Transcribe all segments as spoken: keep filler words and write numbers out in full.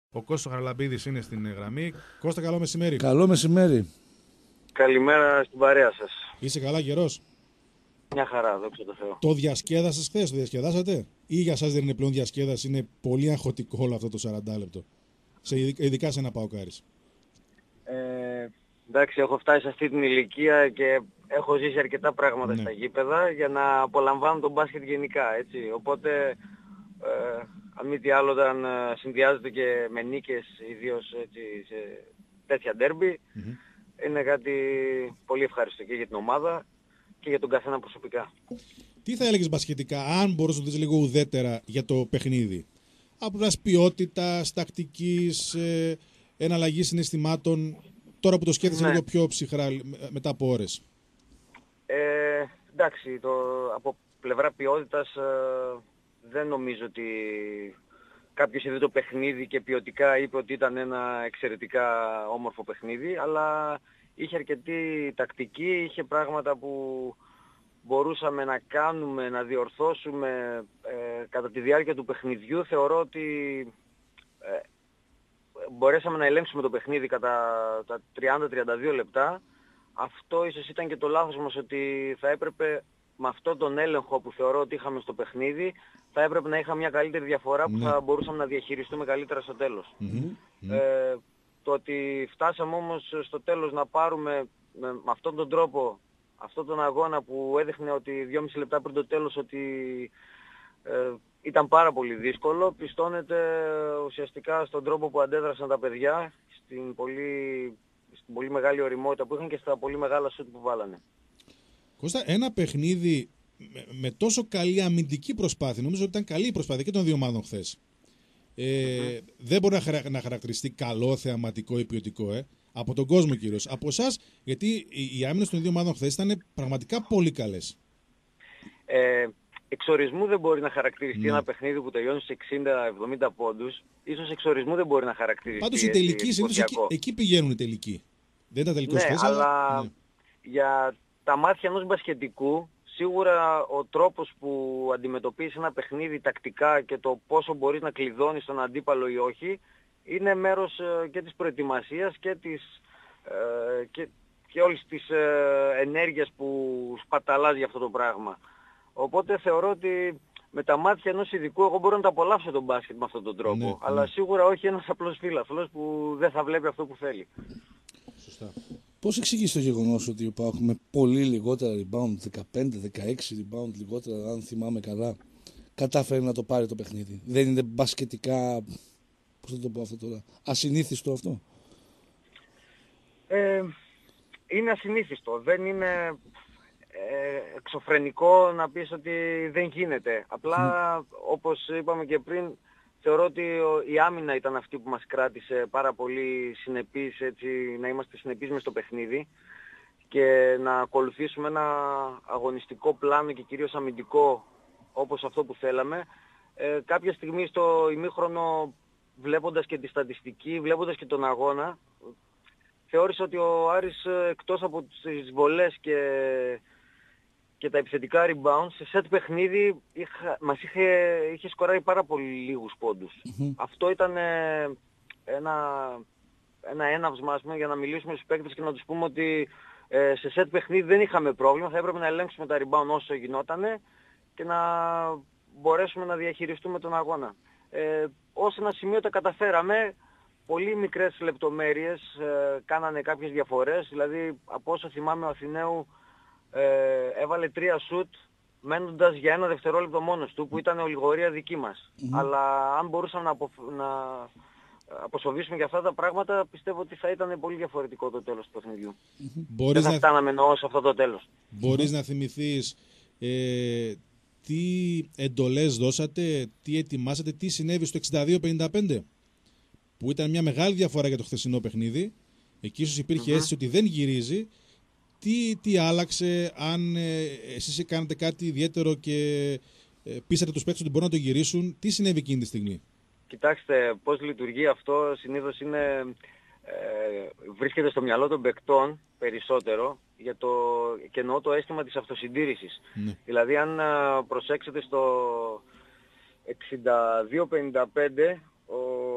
Ο Κώστας Χαραλαμπίδης είναι στην γραμμή. Κώστα, καλό μεσημέρι. Καλό μεσημέρι. Καλημέρα στην παρέα σας. Είσαι καλά καιρός? Μια χαρά, δόξα τω Θεώ. Το διασκέδασες χθες, το διασκεδάσατε? Ή για σας δεν είναι πλέον διασκέδαση, είναι πολύ αγχωτικό όλο αυτό το σαράντα λεπτό? Σε, ειδικά σε ένα ΠΑΟΚάρης. Ε, εντάξει, έχω φτάσει σε αυτή την ηλικία και έχω ζήσει αρκετά πράγματα Ναι. στα γήπεδα για να απολαμβάνω τον μπάσκετ γενικά, έτσι. Οπότε, ε, αν μη τι άλλο, όταν ε, συνδυάζεται και με νίκες, ιδίως έτσι, σε τέτοια ντέρμπι, Mm-hmm. είναι κάτι πολύ ευχαριστώ και για την ομάδα και για τον καθένα προσωπικά. Τι θα έλεγες μπασκετικά, αν μπορείς να δεις λίγο ουδέτερα για το παιχνίδι? Από πλευράς ποιότητας, τακτικής, ε, εναλλαγής συναισθημάτων, τώρα που το σκέφτεσαι Ναι. λίγο πιο ψυχρά μετά από ώρες. Ε, εντάξει, το, από πλευρά ποιότητας ε, δεν νομίζω ότι κάποιος είδε το παιχνίδι και ποιοτικά είπε ότι ήταν ένα εξαιρετικά όμορφο παιχνίδι, αλλά είχε αρκετή τακτική, είχε πράγματα που μπορούσαμε να κάνουμε, να διορθώσουμε ε, κατά τη διάρκεια του παιχνιδιού. Θεωρώ ότι ε, μπορέσαμε να ελέγξουμε το παιχνίδι κατά τα τριάντα με τριάντα δύο λεπτά. Αυτό ίσως ήταν και το λάθος μας, ότι θα έπρεπε με αυτόν τον έλεγχο που θεωρώ ότι είχαμε στο παιχνίδι, θα έπρεπε να είχαμε μια καλύτερη διαφορά που Ναι. θα μπορούσαμε να διαχειριστούμε καλύτερα στο τέλος. Mm-hmm. Ε, το ότι φτάσαμε όμως στο τέλος να πάρουμε με, με αυτόν τον τρόπο, αυτόν τον αγώνα που έδειχνε ότι δυόμιση λεπτά πριν το τέλος ότι ε, ήταν πάρα πολύ δύσκολο, πιστώνεται ουσιαστικά στον τρόπο που αντέδρασαν τα παιδιά, στην πολύ, στην πολύ μεγάλη ωριμότητα που είχαν και στα πολύ μεγάλα σουτ που βάλανε. Κώστα, ένα παιχνίδι με, με τόσο καλή αμυντική προσπάθεια, νομίζω ότι ήταν καλή η προσπάθεια και των δύο ομάδων χθες. Ε, mm-hmm. Δεν μπορεί να, χαρα, να χαρακτηριστεί καλό, θεαματικό ή ποιοτικό, ε, από τον κόσμο κυρίως. Από εσάς, γιατί οι, οι άμυνες των δύο ομάδων χθες ήταν πραγματικά πολύ καλές. Ε, εξορισμού δεν μπορεί να χαρακτηριστεί Ναι. ένα παιχνίδι που τελειώνει σε εξήντα εβδομήντα πόντους. Ίσως εξορισμού δεν μπορεί να χαρακτηριστεί. Πάντως οι τελικοί, συνήθως εκεί, εκεί πηγαίνουν οι τελικοί. Δεν ήταν τελικός ναι, χθες, αλλά, αλλά ναι. για τα μάτια ενός μπασκετικού, σίγουρα ο τρόπος που αντιμετωπίζεις ένα παιχνίδι τακτικά και το πόσο μπορείς να κλειδώνεις τον αντίπαλο ή όχι, είναι μέρος ε, και της προετοιμασίας και, της, ε, και, και όλης της ε, ενέργειας που σπαταλάς για αυτό το πράγμα. Οπότε θεωρώ ότι με τα μάτια ενός ειδικού εγώ μπορώ να το απολαύσω τον μπάσκετ με αυτόν τον τρόπο. Ναι, αλλά ναι. σίγουρα όχι ένας απλός φίλαθλος που δεν θα βλέπει αυτό που θέλει. Σωστά. Πώς εξηγείς το γεγονός ότι υπάρχουν πολύ λιγότερα rebound, δεκαπέντε δεκαέξι rebound λιγότερα, αν θυμάμαι καλά, κατάφερε να το πάρει το παιχνίδι? Δεν είναι μπασκετικά, πώς θα το πω αυτό τώρα, ασυνήθιστο αυτό? Ε, είναι ασυνήθιστο. Δεν είναι ε, εξωφρενικό να πεις ότι δεν γίνεται. Απλά, όπως είπαμε και πριν, θεωρώ ότι η άμυνα ήταν αυτή που μας κράτησε πάρα πολύ συνεπείς, έτσι, να είμαστε συνεπείς μες στο παιχνίδι και να ακολουθήσουμε ένα αγωνιστικό πλάνο και κυρίως αμυντικό όπως αυτό που θέλαμε. Ε, κάποια στιγμή στο ημίχρονο, βλέποντας και τη στατιστική, βλέποντας και τον αγώνα, θεώρησα ότι ο Άρης, εκτός από τις βολές και, και τα επιθετικά rebound, σε set παιχνίδι είχα, μας είχε, είχε σκοράρει πάρα πολύ λίγους πόντους. Mm-hmm. Αυτό ήταν ε, ένα, ένα έναυσμα, ας πούμε, για να μιλήσουμε στους παίκτες και να τους πούμε ότι ε, σε set παιχνίδι δεν είχαμε πρόβλημα, θα έπρεπε να ελέγξουμε τα rebound όσο γινότανε και να μπορέσουμε να διαχειριστούμε τον αγώνα. Ε, ως ένα σημείο τα καταφέραμε. Πολύ μικρές λεπτομέρειες ε, κάνανε κάποιες διαφορές. Δηλαδή, από όσο θυμάμαι, ο Αθηναίου ε, έβαλε τρία σουτ μένοντας για ένα δευτερόλεπτο μόνος του, που ήταν ολιγορία δική μας. Mm-hmm. Αλλά αν μπορούσαμε να, απο, να αποσοβήσουμε για αυτά τα πράγματα, πιστεύω ότι θα ήταν πολύ διαφορετικό το τέλος του παιχνιδιού. Mm-hmm. Δεν θα να... φτάναμε εννοώ σε αυτό το τέλος. Μπορείς Mm-hmm. να θυμηθείς ε, τι εντολές δώσατε, τι ετοιμάσατε, τι συνέβη στο εξήντα δύο πενήντα πέντε? Που ήταν μια μεγάλη διαφορά για το χθεσινό παιχνίδι. Εκεί ίσως υπήρχε mm-hmm. αίσθηση ότι δεν γυρίζει. Τι, τι άλλαξε, αν ε, εσείς κάνετε κάτι ιδιαίτερο και ε, πείσατε τους παίκτες ότι μπορούν να το γυρίσουν? Τι συνέβη εκείνη τη στιγμή? Κοιτάξτε, πώς λειτουργεί αυτό συνήθως είναι, ε, βρίσκεται στο μυαλό των παικτών περισσότερο, για το, και εννοώ το αίσθημα της αυτοσυντήρησης. Ναι. Δηλαδή, αν προσέξετε στο εξήντα δύο πενήντα πέντε, ο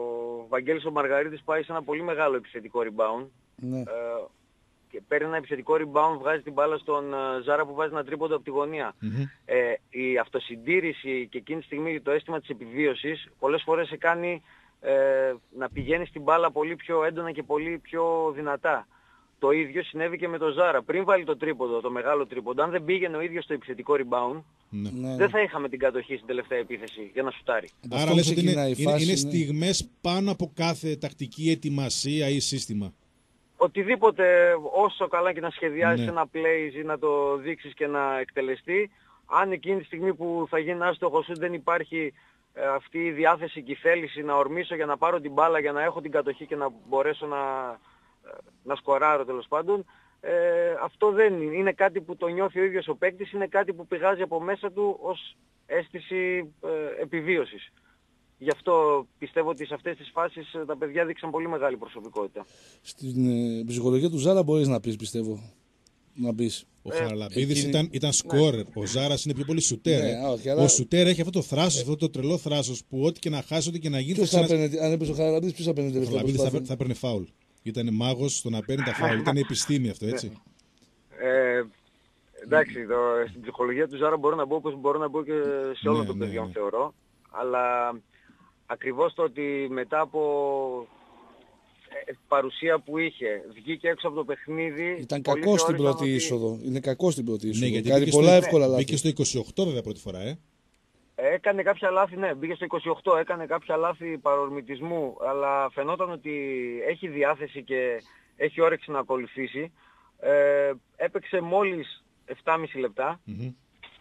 Βαγγέλης ο Μαργαρίτης πάει σε ένα πολύ μεγάλο επιθετικό rebound. Ναι. Ε, και παίρνει ένα επιθετικό rebound, βγάζει την μπάλα στον ε, Ζάρα που βάζει ένα τρίποντο από τη γωνία. Mm-hmm. Ε, η αυτοσυντήρηση και εκείνη τη στιγμή το αίσθημα της επιβίωσης πολλές φορές σε κάνει ε, να πηγαίνει στην μπάλα πολύ πιο έντονα και πολύ πιο δυνατά. Το ίδιο συνέβη και με τον Ζάρα. Πριν βάλει το τρίποντο, το μεγάλο τρίποντο, αν δεν πήγαινε ο ίδιος στο επιθετικό rebound, Ναι. Ναι. δεν θα είχαμε την κατοχή στην τελευταία επίθεση για να σουτάρει. Άρα Αυτό λες που ότι είναι, ξεκινάει η είναι, φάση είναι είναι- στιγμές πάνω από κάθε τακτική ετοιμασία ή σύστημα. Οτιδήποτε, όσο καλά και να σχεδιάσεις Ναι. ένα play ή να το δείξεις και να εκτελεστεί, αν εκείνη τη στιγμή που θα γίνει άστοχο σου δεν υπάρχει ε, αυτή η διάθεση και η θέληση να ορμήσω για να πάρω την μπάλα, για να έχω την κατοχή και να μπορέσω να, ε, να σκοράρω τέλος πάντων, ε, αυτό δεν είναι. Είναι κάτι που το νιώθει ο ίδιος ο παίκτης, είναι κάτι που πηγάζει από μέσα του ως αίσθηση ε, επιβίωσης. Γι' αυτό πιστεύω ότι σε αυτές τις φάσεις ε, τα παιδιά δείξαν πολύ μεγάλη προσωπικότητα. Στην ε, ψυχολογία του Ζάρα μπορείς να πεις, πιστεύω. Να πεις. Ο Ε, Χαραλαμπίδης εκείνη- ήταν, ήταν σκόρερ. Ο Ζάρας είναι πιο πολύ σουτέρ. Ναι, ε. όχι, αλλά- Ο σουτέρ έχει αυτό το θράσος, αυτό το τρελό θράσος που ό,τι και να χάσει, ό,τι και να γίνει. Ποιος θα θα ξανα- παίρνει, αν έπαιζε ο Χαραλαμπίδης, ποιος θα παίρνει Ο τελευταία Χαραλαμπίδης θα, προσπάθεια. θα έπαιρνε φάουλ. Ήταν μάγος στο να παίρνει τα φάουλ. Ήταν επιστήμη αυτό, έτσι. Ε, εντάξει, το, στην ψυχολογία του Ζάρα μπορώ να μπω όπως μπορώ να μπω και σε όλων Ναι, των ναι, παιδιών ναι. θεωρώ. Αλλά ακριβώς το ότι μετά από ε, παρουσία που είχε, βγήκε έξω από το παιχνίδι. Ήταν πολλοί κακό στην θεώρησαν πρώτη ότι είσοδο. Είναι κακό στην πρώτη είσοδο. Ναι, γιατί Κάνει μπήκε πολλά στο, εύκολα λάθη. μπήκε στο είκοσι οκτώ βέβαια πρώτη φορά, ε. Έκανε κάποια λάθη, ναι, μπήκε στο είκοσι οκτώ, έκανε κάποια λάθη παρορμητισμού, αλλά φαινόταν ότι έχει διάθεση και έχει όρεξη να ακολουθήσει. Ε, έπαιξε μόλις επτά και μισό λεπτά. Μμμ.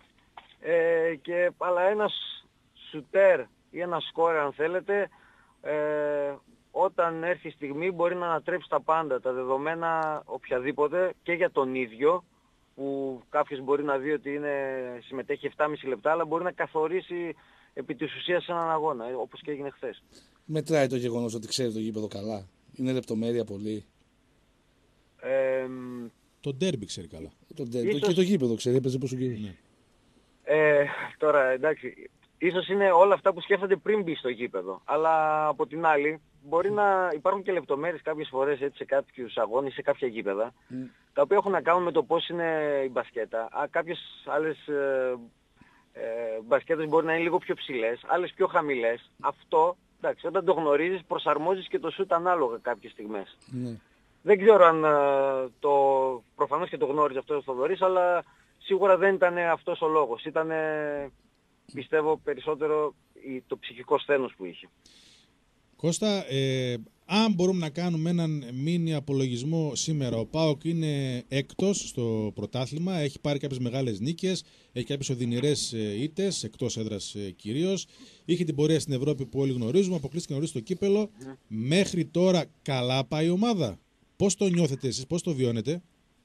Ε, και, αλλά ένας σουτέρ ή ένας σκόρερ αν θέλετε, ε, όταν έρθει η στιγμή μπορεί να ανατρέψει τα πάντα, τα δεδομένα οποιαδήποτε και για τον ίδιο, που κάποιος μπορεί να δει ότι είναι, συμμετέχει επτά και μισό λεπτά, αλλά μπορεί να καθορίσει επί της ουσίας έναν αγώνα, ε, όπως και έγινε χθες. Μετράει το γεγονός ότι ξέρει το γήπεδο καλά. Είναι λεπτομέρεια πολύ. Ε, Το ντέρμπι ξέρει καλά. Το, ντέρμπι. Ίσως- Και το γήπεδο ξέρει, έπαιζε πόσο καιρό. Ναι. Ε, τώρα εντάξει, ίσως είναι όλα αυτά που σκέφτονται πριν μπει στο γήπεδο. Αλλά από την άλλη μπορεί να υπάρχουν και λεπτομέρειες κάποιες φορές έτσι, σε κάποιους αγώνες, σε κάποια γήπεδα, Mm. τα οποία έχουν να κάνουν με το πώς είναι η μπασκέτα. Α, κάποιες άλλες ε, ε, μπασκέτες μπορεί να είναι λίγο πιο ψηλές, άλλες πιο χαμηλές. Αυτό, εντάξει, όταν το γνωρίζεις προσαρμόζεις και το σουτ ανάλογα κάποιες στιγμές. Ναι. Δεν ξέρω αν ε, το... προφανώς και το γνώριζε αυτό ο Θοδωρής, αλλά σίγουρα δεν ήταν αυτός ο λόγος. Ήταν, πιστεύω, περισσότερο η- το ψυχικό σθένος που είχε. Κώστα, ε, αν μπορούμε να κάνουμε έναν μίνι απολογισμό σήμερα, ο ΠΑΟΚ είναι έκτος στο πρωτάθλημα, έχει πάρει κάποιες μεγάλες νίκες, έχει κάποιες οδυνηρές ε, ήττες, εκτός έδρας ε, κυρίως. Είχε την πορεία στην Ευρώπη που όλοι γνωρίζουμε, αποκλείστηκε νωρίς στο κύπελο. Μέχρι τώρα καλά πάει η ομάδα. Πώς το νιώθετε εσείς, πώς το βιώνετε?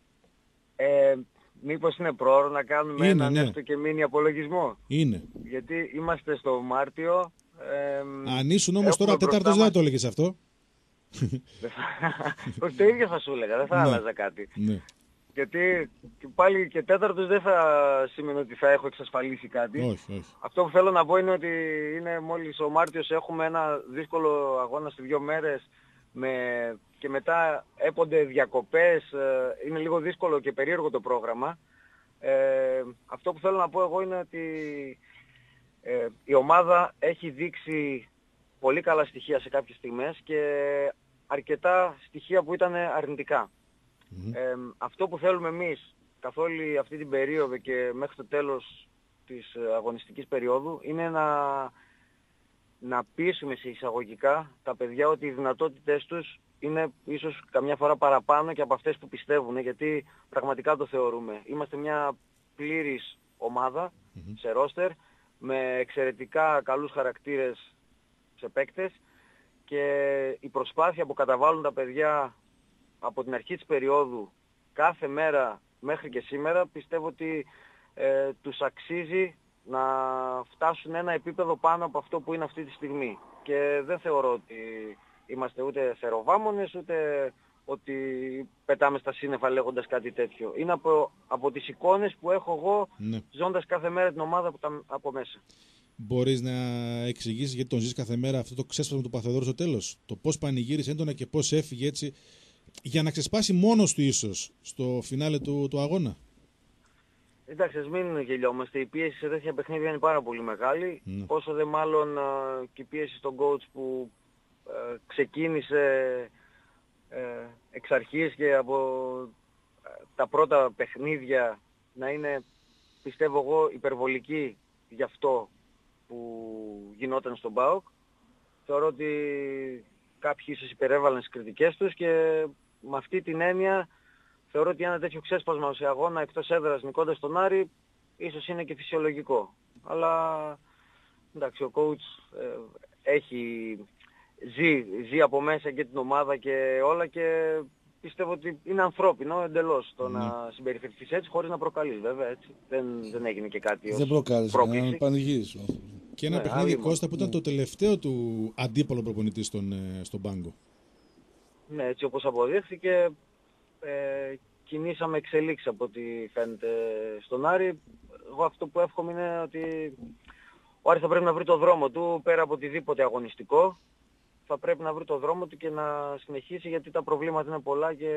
Ε, μήπως είναι πρόωρο να κάνουμε Είναι, έναν ναι. έστω και μίνι απολογισμό. Είναι. Γιατί είμαστε στο Μάρτιο. Ε, Αν ήσουν όμως έχουμε τώρα μπροστά τέταρτος, δεν μας- θα το έλεγες αυτό. δεν θα- Όχι, το ίδιο θα σου έλεγα, δεν θα Ναι. άλλαζα κάτι. Ναι. Γιατί και πάλι και τέταρτος δεν θα σημαίνει ότι θα έχω εξασφαλίσει κάτι. Όχι, όχι. Αυτό που θέλω να πω είναι ότι είναι μόλις ο Μάρτιος, έχουμε ένα δύσκολο αγώνα σε δύο μέρες με... και μετά έπονται διακοπές, ε, είναι λίγο δύσκολο και περίεργο το πρόγραμμα. Ε, αυτό που θέλω να πω εγώ είναι ότι ε, η ομάδα έχει δείξει πολύ καλά στοιχεία σε κάποιες στιγμές και αρκετά στοιχεία που ήταν αρνητικά. Μμμ. Ε, αυτό που θέλουμε εμείς καθ' όλη αυτή την περίοδο και μέχρι το τέλος της ε, αγωνιστικής περίοδου είναι να, να πείσουμε σε εισαγωγικά τα παιδιά ότι οι δυνατότητες τους είναι ίσως καμιά φορά παραπάνω και από αυτές που πιστεύουν, γιατί πραγματικά το θεωρούμε. Είμαστε μια πλήρης ομάδα Μμμ. σε ρόστερ με εξαιρετικά καλούς χαρακτήρες σε παίκτες και η προσπάθεια που καταβάλουν τα παιδιά από την αρχή της περίοδου κάθε μέρα μέχρι και σήμερα πιστεύω ότι ε, τους αξίζει να φτάσουν ένα επίπεδο πάνω από αυτό που είναι αυτή τη στιγμή. Και δεν θεωρώ ότι είμαστε ούτε θεροβάμονες ούτε ότι πετάμε στα σύννεφα λέγοντας κάτι τέτοιο. Είναι από, από τις εικόνες που έχω εγώ Ναι. ζώντας κάθε μέρα την ομάδα από, τα, από μέσα. μπορείς να εξηγήσεις γιατί τον ζεις κάθε μέρα αυτό το ξέσπασμα του Παθεδόρου στο τέλος? Το πώς πανηγύρισε έντονα και πώς έφυγε έτσι, για να ξεσπάσει μόνος του ίσως στο φινάλε του, του αγώνα. Εντάξει, ας μην γελιόμαστε. Η πίεση σε τέτοια παιχνίδια είναι πάρα πολύ μεγάλη. Ναι. Όσο δε μάλλον α, και η πίεση στον coach που α, ξεκίνησε ε, εξ αρχής και από α, τα πρώτα παιχνίδια να είναι, πιστεύω εγώ, υπερβολική γι' αυτό που γινόταν στον ΠΑΟΚ. Θεωρώ ότι κάποιοι ίσως υπερέβαλαν στις κριτικές τους και με αυτή την έννοια θεωρώ ότι ένα τέτοιο ξέσπασμα σε αγώνα εκτός έδρας νικώντας τον Άρη ίσως είναι και φυσιολογικό. Αλλά εντάξει, ο coach ε, έχει ζει, ζει από μέσα και την ομάδα και όλα και πιστεύω ότι είναι ανθρώπινο εντελώς το mm. να συμπεριφερθείς έτσι χωρίς να προκαλείς, βέβαια, έτσι. Δεν, δεν έγινε και κάτι ως δεν προκάλεσε, να πανηγύρισε. Και ένα ναι, παιχνίδι, άλλη, Κώστα, που ήταν ναι. το τελευταίο του αντίπαλο προπονητή στον, στον πάγκο. Ναι, έτσι όπως αποδείχθηκε, ε, κινήσαμε εξελίξεις από ό,τι φαίνεται στον Άρη. Εγώ αυτό που εύχομαι είναι ότι ο Άρης θα πρέπει να βρει το δρόμο του πέρα από οτιδήποτε αγωνιστικό. Θα πρέπει να βρει το δρόμο του και να συνεχίσει, γιατί τα προβλήματα είναι πολλά και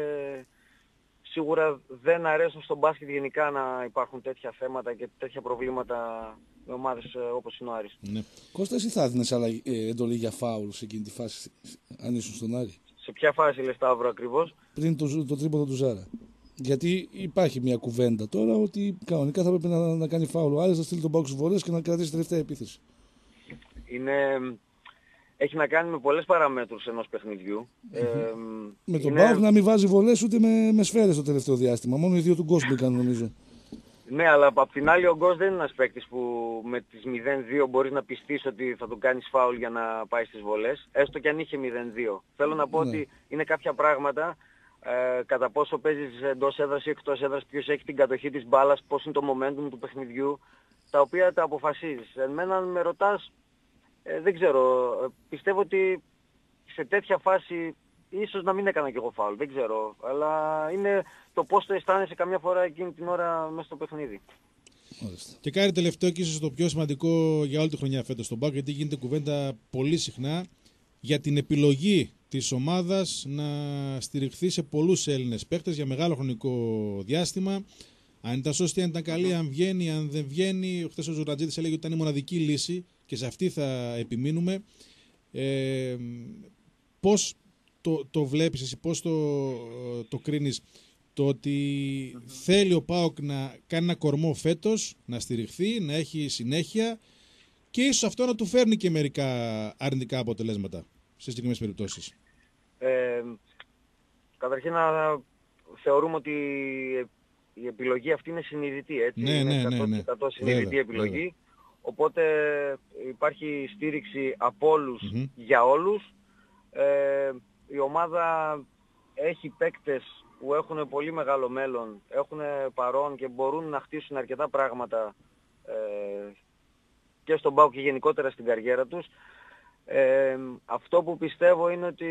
σίγουρα δεν αρέσουν στον μπάσκετ γενικά να υπάρχουν τέτοια θέματα και τέτοια προβλήματα με ομάδες όπως είναι ο Άρης. Ναι. Κώστα, εσύ θα έδινες αλλαγή, ε, εντολή για φάουλ σε εκείνη τη φάση αν ήσουν στον Άρη? Σε ποια φάση λες, Σταύρο, ακριβώς? Πριν το, το τρίποδο του Ζάρα. Γιατί υπάρχει μια κουβέντα τώρα ότι κανονικά θα πρέπει να, να κάνει φάουλ ο Άρης, να στείλει τον ΠΑΟΚ στους βολές και να κρατήσει τελευταία επίθεση. Είναι... Έχει να κάνει με πολλές παραμέτρους ενός παιχνιδιού. Mm-hmm. Ε, με τον είναι... ΠΑΟΚ να μην βάζει βολές ούτε με, με σφαίρες το τελευταίο διάστημα. Μόνο οι δύο του Γκος μπήκαν, νομίζω. Ναι, αλλά απ' την άλλη ο Γκος δεν είναι ένας παίκτης που με τις μηδέν δύο μπορείς να πιστείς ότι θα τον κάνεις φάουλ για να πάει στις βολές, έστω και αν είχε μηδέν δύο. Θέλω να πω ναι. ότι είναι κάποια πράγματα, ε, κατά πόσο παίζεις εντός έδρας ή εκτός έδρας, ποιος έχει την κατοχή της μπάλας, πώς είναι το momentum του παιχνιδιού, τα οποία τα αποφασίζεις. Εμένα αν με ρωτάς, ε, δεν ξέρω, πιστεύω ότι σε τέτοια φάση ίσως να μην έκανα κι εγώ φάουλ, δεν ξέρω, αλλά είναι το πώς το αισθάνεσαι καμιά φορά εκείνη την ώρα μέσα στο παιχνίδι. Και κάτι τελευταίο και ίσως το πιο σημαντικό για όλη τη χρονιά φέτος στον ΠΑΟΚ, γιατί γίνεται κουβέντα πολύ συχνά για την επιλογή της ομάδας να στηριχθεί σε πολλούς Έλληνες παίκτες για μεγάλο χρονικό διάστημα. Αν ήταν σωστή, αν ήταν καλή, αν βγαίνει, αν δεν βγαίνει. Χθες ο Ζουρατζίδης έλεγε ότι ήταν η μοναδική λύση και σε αυτή θα επιμείνουμε. Ε, πώς το, το βλέπεις εσύ, πώς το, το κρίνεις, το ότι θέλει ο ΠΑΟΚ να κάνει ένα κορμό φέτος, να στηριχθεί, να έχει συνέχεια και ίσως αυτό να του φέρνει και μερικά αρνητικά αποτελέσματα σε συγκεκριμένες περιπτώσεις? Ε, καταρχήν να θεωρούμε ότι η επιλογή αυτή είναι συνειδητή, έτσι. Ναι, είναι ναι, εκατό τοις εκατό ναι, συνειδητή βέβαια, επιλογή. Βέβαια. Οπότε υπάρχει στήριξη από όλους mm-hmm. για όλους. Ε, η ομάδα έχει παίκτες που έχουν πολύ μεγάλο μέλλον, έχουν παρόν και μπορούν να χτίσουν αρκετά πράγματα ε, και στον ΠΑΟΚ και γενικότερα στην καριέρα τους. Ε, αυτό που πιστεύω είναι ότι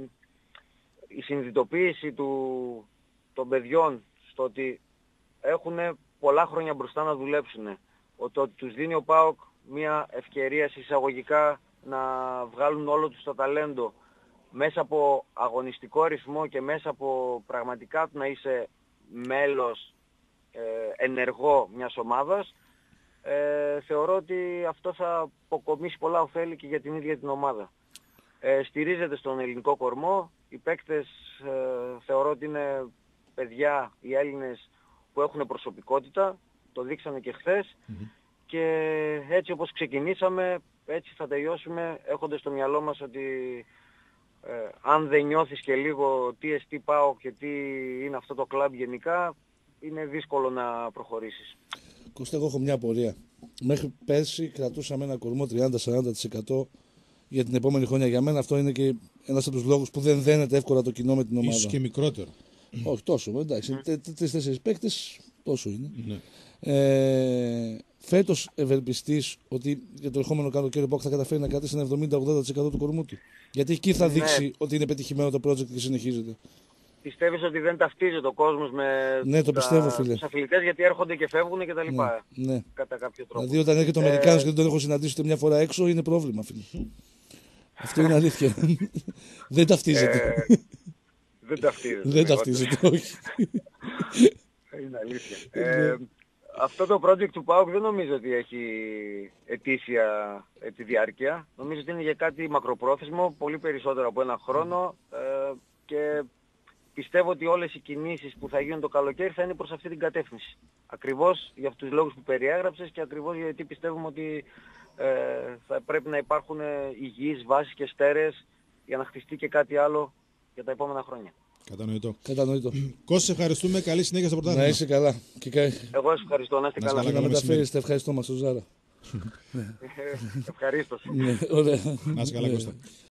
η συνειδητοποίηση του, των παιδιών στο ότι έχουν πολλά χρόνια μπροστά να δουλέψουν, ότι, ότι τους δίνει ο ΠΑΟΚ μια ευκαιρία εισαγωγικά να βγάλουν όλο τους το ταλέντο μέσα από αγωνιστικό ρυθμό και μέσα από πραγματικά να είσαι μέλος ε, ενεργό μιας ομάδας, ε, θεωρώ ότι αυτό θα αποκομίσει πολλά ωφέλη και για την ίδια την ομάδα. Ε, στηρίζεται στον ελληνικό κορμό, οι παίκτες ε, θεωρώ ότι είναι παιδιά, οι Έλληνες που έχουν προσωπικότητα, το δείξανε και χθες mm-hmm. και έτσι όπως ξεκινήσαμε, έτσι θα τελειώσουμε έχοντας στο μυαλό μας ότι Ε, αν δεν νιώθεις και λίγο τι εστί πάω και τι είναι αυτό το κλαμπ γενικά, είναι δύσκολο να προχωρήσεις. Κώστα, εγώ έχω μια απορία. Μέχρι πέρσι κρατούσαμε ένα κορμό τριάντα με σαράντα τοις εκατό για την επόμενη χρονιά. Για μένα αυτό είναι και ένας από τους λόγους που δεν δένεται εύκολα το κοινό με την ομάδα. Ίσως και μικρότερο. Όχι τόσο, εντάξει. Mm. Τρεις-τέσσερις παίκτες, τόσο είναι. Mm. Ε, φέτος ευελπιστείς ότι για το ερχόμενο καλοκαίρι ο ΠΑΟΚ θα καταφέρει να κρατήσει ένα εβδομήντα με ογδόντα τοις εκατό του κορμού του? Γιατί εκεί θα δείξει ναι. ότι είναι πετυχημένο το project και συνεχίζεται. πιστεύεις ότι δεν ταυτίζεται ο κόσμος με Ναι, το τα, πιστεύω, φίλε. τους αθλητές, γιατί έρχονται και φεύγουν και τα λοιπά. Ναι, ναι. Κατά κάποιο τρόπο. Δηλαδή όταν έρχεται ο Ε, Αμερικάνος και δεν τον έχω συναντήσει ούτε μια φορά έξω, είναι πρόβλημα, φίλε. Αυτό είναι αλήθεια. Δεν ταυτίζεται. Ε, δεν ταυτίζεται. Δεν ταυτίζεται, όχι. Είναι αλήθεια. Ε, αυτό το project του ΠΑΟΚ δεν νομίζω ότι έχει ετήσια τη διάρκεια. Νομίζω ότι είναι για κάτι μακροπρόθεσμο, πολύ περισσότερο από ένα χρόνο ε, και πιστεύω ότι όλες οι κινήσεις που θα γίνουν το καλοκαίρι θα είναι προς αυτή την κατεύθυνση. Ακριβώς για αυτούς τους λόγους που περιέγραψες και ακριβώς γιατί πιστεύουμε ότι ε, θα πρέπει να υπάρχουν υγιείς βάσεις και στέρες για να χτιστεί και κάτι άλλο για τα επόμενα χρόνια. Κατανοητό. Κατανοητό. Κώστα, ευχαριστούμε. Καλή συνέχεια στο πρωτάθλημα. Να είσαι καλά. Και κα... Εγώ σας ευχαριστώ, να είστε Να είστε καλά. καλά. να καλό μεταφέρεις τα ευχαριστώ μας στο Ζάρα. Ευχαρίστως. Ναι, ωραία. Να είσαι καλά, Κώστα.